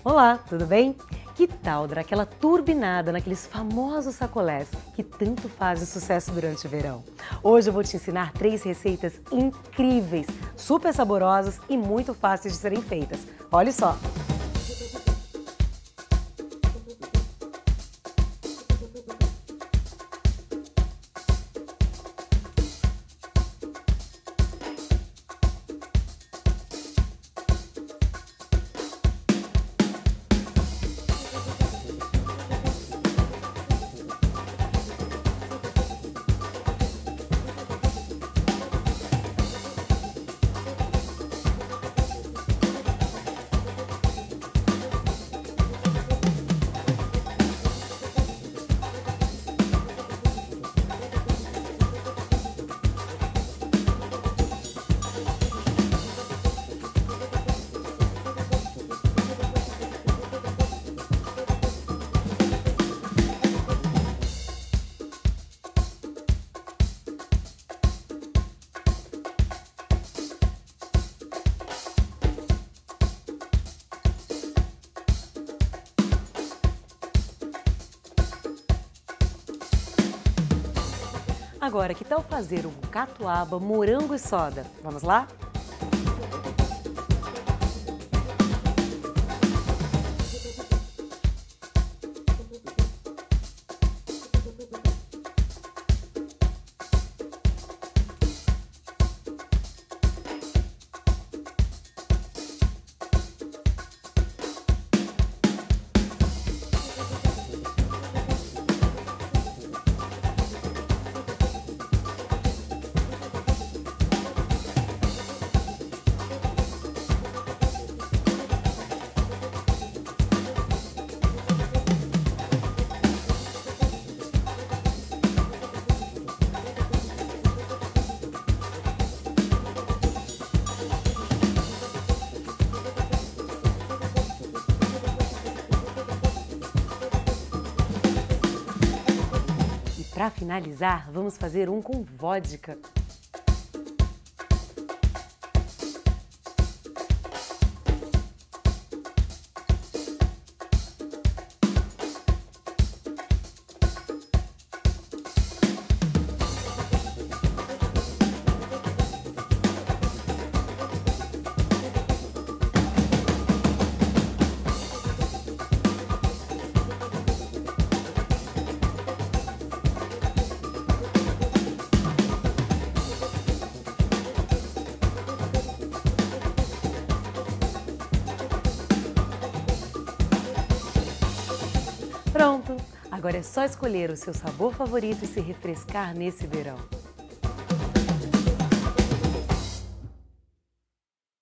Olá, tudo bem? Que tal dar aquela turbinada naqueles famosos sacolés que tanto fazem sucesso durante o verão? Hoje eu vou te ensinar 3 receitas incríveis, super saborosas e muito fáceis de serem feitas. Olha só! Agora, que tal fazer um catuaba, morango e soda? Vamos lá? Para finalizar, vamos fazer um com vodka. Pronto! Agora é só escolher o seu sabor favorito e se refrescar nesse verão.